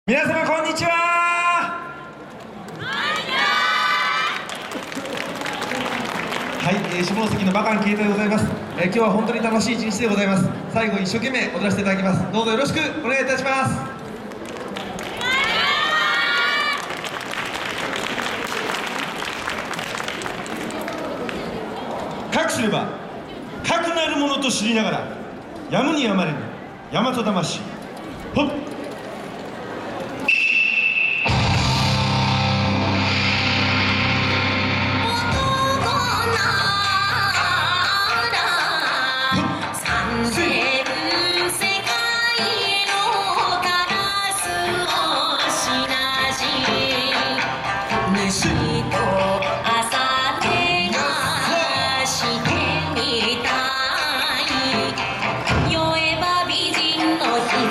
皆様こんにちは。はい、下関のバカンケイタでございます。今日は本当に楽しい一日でございます。最後一生懸命踊らせていただきます。どうぞよろしくお願いいたします。かくすればかくなるものと知りながら、やむにやまれぬ大和魂。ほっ。 酔えば美人の日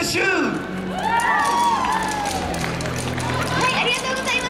撤収。